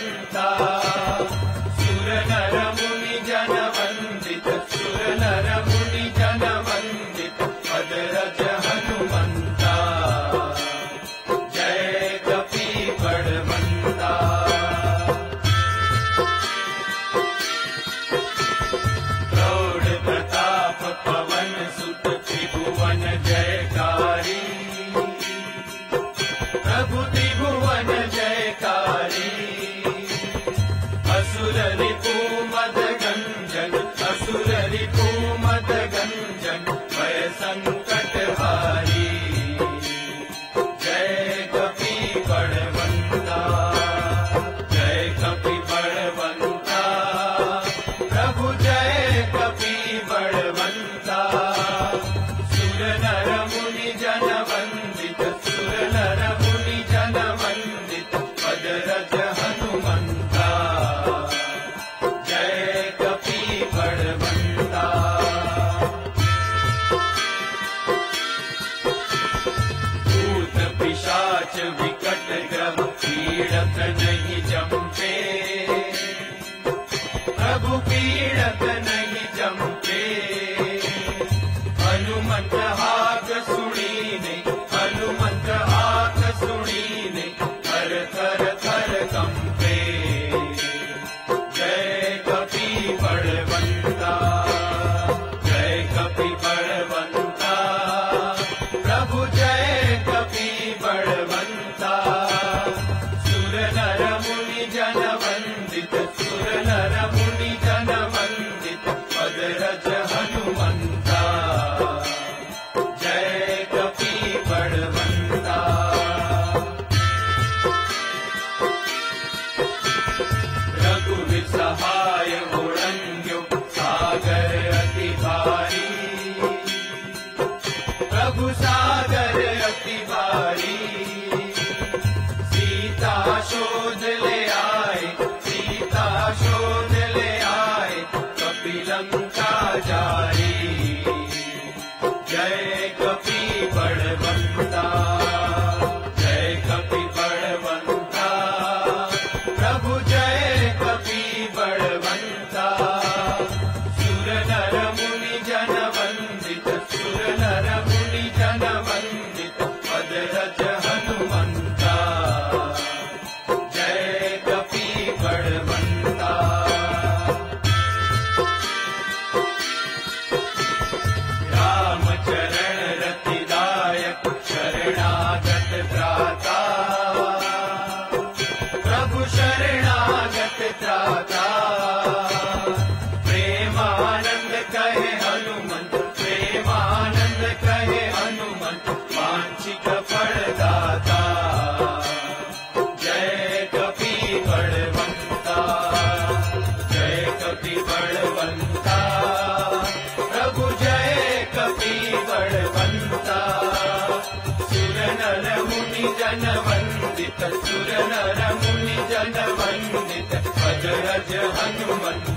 बड़वंता। सुर नर मुनि जन वंदित, सुर नर मुनि जन वंदित, अजरज हनुमंता। जय कपि बड़वंता। प्रौढ़ प्रताप पवन सुत, त्रिभुवन जयकारी। प्रभु त्रिभुवन जयकारी। असुर रिपु मद गंजन, असुर रिपु मद गंजन, भय संकट हारी। जय कपि बड़वंता। जय कपि बड़वंता। प्रभु जय कपि बड़वंता। सुर नर मुनि जन वंदित, सुर नर मुनि जन वंदित, अजरज हनुमंता। जय कपि बड़वंता। भूत पिशाच विकट ग्रह, पीड़त नहीं जमते। प्रभु पीड़त नहीं जमते। हनुमंत हाक सुनीने, हनुमंत हाक सुनीने, थर थर थर कंपे। जय कपि बड़वंता। जय कपि बड़वंता। प्रभु जय कपि बड़वंता। सुर नर मुनि जन वंदित, सुर नर मुनि जन वंदित, अजरज हनुमंता। जय कपि बड़वंता। रघुवीर सहाय गुणन्यो, सागर अति भारी। प्रभु सागर अति भारी। सीता शोध ले आए, सीता शोध ले आए, कपिलंका जारी। जय कपि बड़वंता। जय कपि बड़वंता। प्रभु जय कपि बड़वंता। सुर नर मुनि जन वंदित, सुर नर मुनि जन वंदित, अजरज हनुमंता। जय कपि बड़वंता। राम चरण रतिदायक, शरणागत त्राता। प्रभु शरणागत त्राता। प्रेमानंद कहे हनुमंत, प्रेमानंद कहे हनुमंत, वांछित फलदाता। जय कपि बड़वंता। जय कपि बड़वंता। प्रभु जय कपि बड़वंता। सुर नर मुनि जन वंदित, सुर नर मुनि जन वंदित, अजरज हनुमंता।